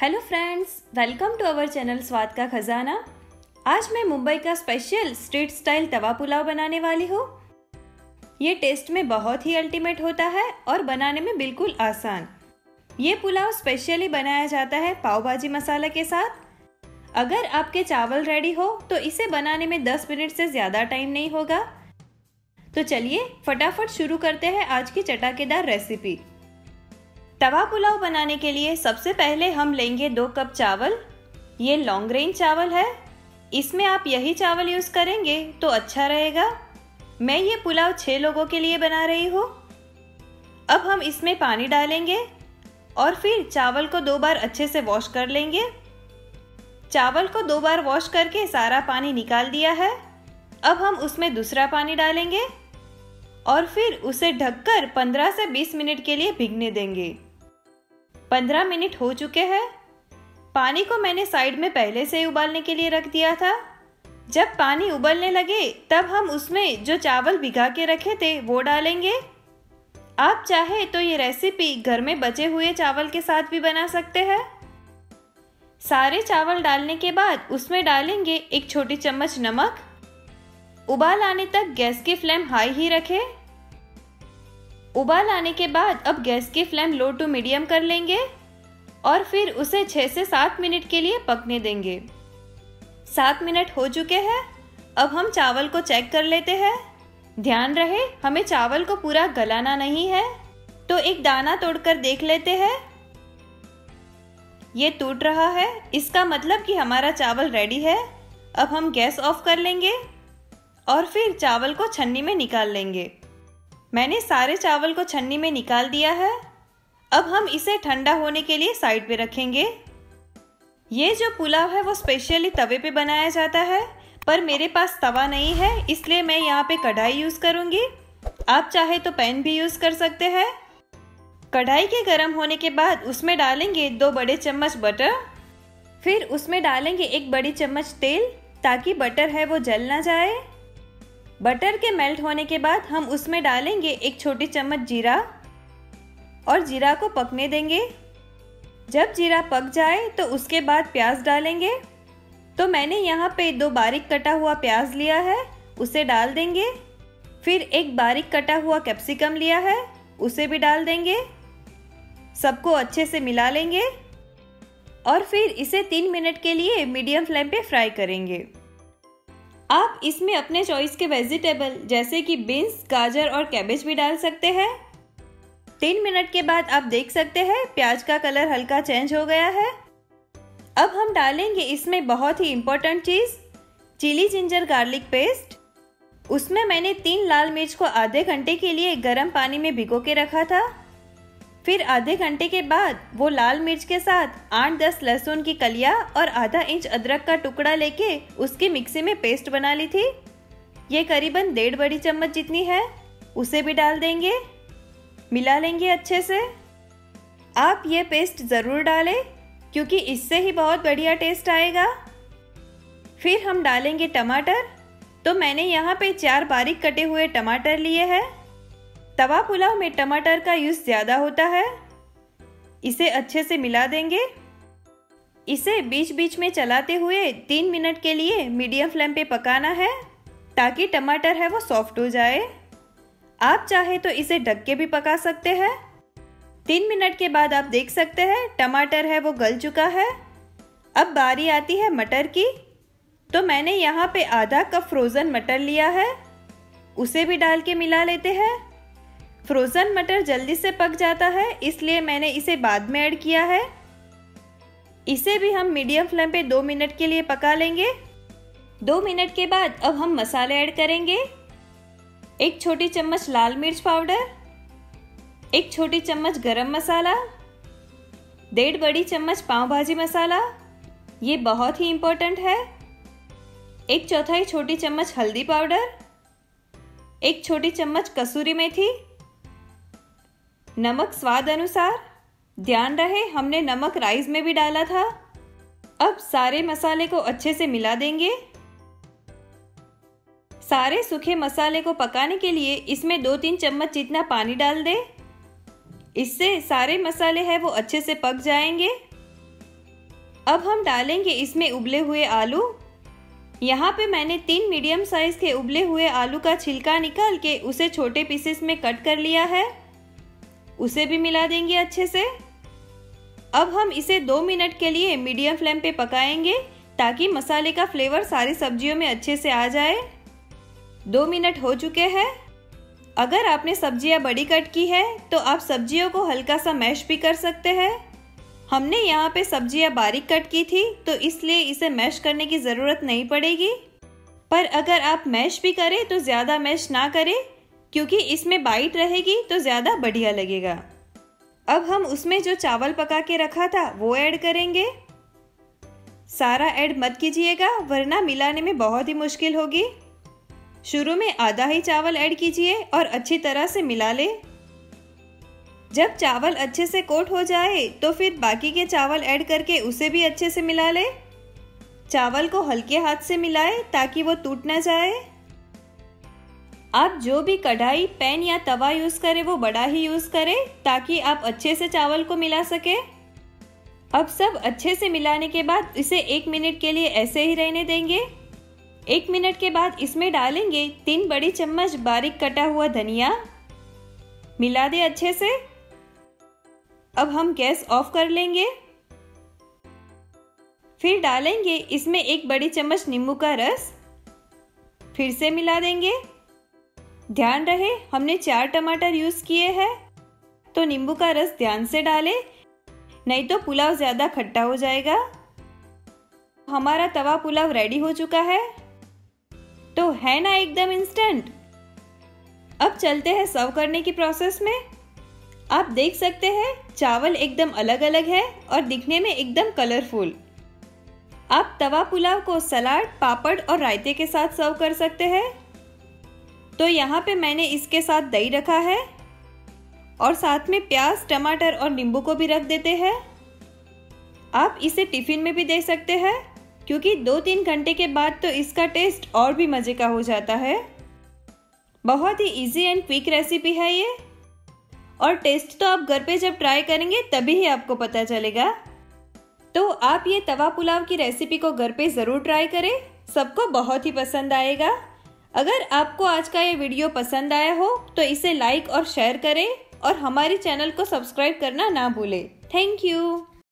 Hello friends, welcome to our channel Swad ka Khajana. आज मैं मुंबई का special street style tawa pulao बनाने वाली हूँ। ये टेस्ट में बहुत ही अल्टीमेट होता है और बनाने में बिल्कुल आसान। ये पुलाव स्पेशली बनाया जाता है पाव भाजी मसाला के साथ। अगर आपके चावल रेडी हो तो इसे बनाने में 10 मिनट से ज़्यादा टाइम नहीं होगा। तो चलिए फटाफट शुरू करते हैं आज की चटाकेदार रेसिपी। तवा पुलाव बनाने के लिए सबसे पहले हम लेंगे 2 कप चावल। ये लॉन्ग रेंज चावल है, इसमें आप यही चावल यूज़ करेंगे तो अच्छा रहेगा। मैं ये पुलाव 6 लोगों के लिए बना रही हूँ। अब हम इसमें पानी डालेंगे और फिर चावल को 2 बार अच्छे से वॉश कर लेंगे। चावल को 2 बार वॉश करके सारा पानी निकाल दिया है। अब हम उसमें दूसरा पानी डालेंगे और फिर उसे ढककर 15 से 20 मिनट के लिए भीगने देंगे। 15 मिनट हो चुके हैं। पानी को मैंने साइड में पहले से उबालने के लिए रख दिया था। जब पानी उबलने लगे तब हम उसमें जो चावल भिगा के रखे थे वो डालेंगे। आप चाहे तो ये रेसिपी घर में बचे हुए चावल के साथ भी बना सकते हैं। सारे चावल डालने के बाद उसमें डालेंगे 1 छोटी चम्मच नमक। उबाल आने तक गैस की फ्लेम हाई ही रखें। उबाल आने के बाद अब गैस की फ्लेम लो टू मीडियम कर लेंगे और फिर उसे 6 से 7 मिनट के लिए पकने देंगे। 7 मिनट हो चुके हैं। अब हम चावल को चेक कर लेते हैं। ध्यान रहे हमें चावल को पूरा गलाना नहीं है, तो एक दाना तोड़कर देख लेते हैं। ये टूट रहा है, इसका मतलब कि हमारा चावल रेडी है। अब हम गैस ऑफ कर लेंगे और फिर चावल को छन्नी में निकाल लेंगे। मैंने सारे चावल को छन्नी में निकाल दिया है। अब हम इसे ठंडा होने के लिए साइड पे रखेंगे। ये जो पुलाव है वो स्पेशली तवे पे बनाया जाता है, पर मेरे पास तवा नहीं है, इसलिए मैं यहाँ पे कढ़ाई यूज़ करूँगी। आप चाहे तो पैन भी यूज़ कर सकते हैं। कढ़ाई के गर्म होने के बाद उसमें डालेंगे 2 बड़े चम्मच बटर। फिर उसमें डालेंगे 1 बड़ी चम्मच तेल, ताकि बटर है वो जल ना जाए। बटर के मेल्ट होने के बाद हम उसमें डालेंगे 1 छोटी चम्मच जीरा और जीरा को पकने देंगे। जब जीरा पक जाए तो उसके बाद प्याज डालेंगे। तो मैंने यहाँ पे 2 बारीक कटा हुआ प्याज लिया है, उसे डाल देंगे। फिर 1 बारीक कटा हुआ कैप्सिकम लिया है, उसे भी डाल देंगे। सबको अच्छे से मिला लेंगे और फिर इसे 3 मिनट के लिए मीडियम फ्लेम पे फ्राई करेंगे। आप इसमें अपने चॉइस के वेजिटेबल जैसे कि बीन्स, गाजर और कैबेज भी डाल सकते हैं। 3 मिनट के बाद आप देख सकते हैं प्याज का कलर हल्का चेंज हो गया है। अब हम डालेंगे इसमें बहुत ही इम्पोर्टेंट चीज़, चिली जिंजर गार्लिक पेस्ट। उसमें मैंने 3 लाल मिर्च को आधे घंटे के लिए गर्म पानी में भिगो के रखा था। फिर आधे घंटे के बाद वो लाल मिर्च के साथ 8-10 लहसुन की कलियां और आधा इंच अदरक का टुकड़ा लेके उसकी मिक्सी में पेस्ट बना ली थी। ये करीबन 1.5 बड़ी चम्मच जितनी है, उसे भी डाल देंगे। मिला लेंगे अच्छे से। आप ये पेस्ट ज़रूर डालें क्योंकि इससे ही बहुत बढ़िया टेस्ट आएगा। फिर हम डालेंगे टमाटर। तो मैंने यहाँ पे 4 बारीक कटे हुए टमाटर लिए हैं। तवा पुलाव में टमाटर का यूज़ ज़्यादा होता है। इसे अच्छे से मिला देंगे। इसे बीच बीच में चलाते हुए 3 मिनट के लिए मीडियम फ्लेम पे पकाना है, ताकि टमाटर है वो सॉफ्ट हो जाए। आप चाहे तो इसे ढक के भी पका सकते हैं। 3 मिनट के बाद आप देख सकते हैं टमाटर है वो गल चुका है। अब बारी आती है मटर की। तो मैंने यहाँ पे आधा कप फ्रोज़न मटर लिया है, उसे भी डाल के मिला लेते हैं। फ्रोज़न मटर जल्दी से पक जाता है, इसलिए मैंने इसे बाद में ऐड किया है। इसे भी हम मीडियम फ्लेम पे 2 मिनट के लिए पका लेंगे। 2 मिनट के बाद अब हम मसाले ऐड करेंगे। 1 छोटी चम्मच लाल मिर्च पाउडर, 1 छोटी चम्मच गरम मसाला, 1.5 बड़ी चम्मच पाव भाजी मसाला, ये बहुत ही इम्पोर्टेंट है। 1/4 छोटी चम्मच हल्दी पाउडर, 1 छोटी चम्मच कसूरी मेथी, नमक स्वाद अनुसार। ध्यान रहे हमने नमक राइस में भी डाला था। अब सारे मसाले को अच्छे से मिला देंगे। सारे सूखे मसाले को पकाने के लिए इसमें 2-3 चम्मच जितना पानी डाल दें। इससे सारे मसाले हैं वो अच्छे से पक जाएंगे। अब हम डालेंगे इसमें उबले हुए आलू। यहाँ पे मैंने 3 मीडियम साइज के उबले हुए आलू का छिलका निकाल के उसे छोटे पीसेस में कट कर लिया है। उसे भी मिला देंगे अच्छे से। अब हम इसे 2 मिनट के लिए मीडियम फ्लेम पे पकाएंगे ताकि मसाले का फ्लेवर सारी सब्जियों में अच्छे से आ जाए। 2 मिनट हो चुके हैं। अगर आपने सब्जियां बड़ी कट की है तो आप सब्जियों को हल्का सा मैश भी कर सकते हैं। हमने यहाँ पे सब्जियां बारीक कट की थी तो इसलिए इसे मैश करने की ज़रूरत नहीं पड़ेगी। पर अगर आप मैश भी करें तो ज़्यादा मैश ना करें क्योंकि इसमें बाइट रहेगी तो ज़्यादा बढ़िया लगेगा। अब हम उसमें जो चावल पका के रखा था वो ऐड करेंगे। सारा ऐड मत कीजिएगा वरना मिलाने में बहुत ही मुश्किल होगी। शुरू में आधा ही चावल ऐड कीजिए और अच्छी तरह से मिला ले। जब चावल अच्छे से कोट हो जाए तो फिर बाकी के चावल ऐड करके उसे भी अच्छे से मिला ले। चावल को हल्के हाथ से मिलाएं ताकि वो टूट ना जाए। आप जो भी कढ़ाई, पैन या तवा यूज करें वो बड़ा ही यूज करें ताकि आप अच्छे से चावल को मिला सके। अब सब अच्छे से मिलाने के बाद इसे 1 मिनट के लिए ऐसे ही रहने देंगे। 1 मिनट के बाद इसमें डालेंगे 3 बड़ी चम्मच बारीक कटा हुआ धनिया। मिला दे अच्छे से। अब हम गैस ऑफ कर लेंगे। फिर डालेंगे इसमें 1 बड़ी चम्मच नींबू का रस। फिर से मिला देंगे। ध्यान रहे हमने 4 टमाटर यूज किए हैं तो नींबू का रस ध्यान से डालें, नहीं तो पुलाव ज्यादा खट्टा हो जाएगा। हमारा तवा पुलाव रेडी हो चुका है। तो है ना एकदम इंस्टेंट। अब चलते हैं सर्व करने की प्रोसेस में। आप देख सकते हैं चावल एकदम अलग अलग है और दिखने में एकदम कलरफुल। आप तवा पुलाव को सलाद, पापड़ और रायते के साथ सर्व कर सकते हैं। तो यहाँ पे मैंने इसके साथ दही रखा है और साथ में प्याज, टमाटर और नींबू को भी रख देते हैं। आप इसे टिफिन में भी दे सकते हैं क्योंकि 2-3 घंटे के बाद तो इसका टेस्ट और भी मजे का हो जाता है। बहुत ही इजी एंड क्विक रेसिपी है ये और टेस्ट तो आप घर पे जब ट्राई करेंगे तभी ही आपको पता चलेगा। तो आप ये तवा पुलाव की रेसिपी को घर पे ज़रूर ट्राई करें, सबको बहुत ही पसंद आएगा। अगर आपको आज का ये वीडियो पसंद आया हो तो इसे लाइक और शेयर करें और हमारे चैनल को सब्सक्राइब करना ना भूलें। Thank you.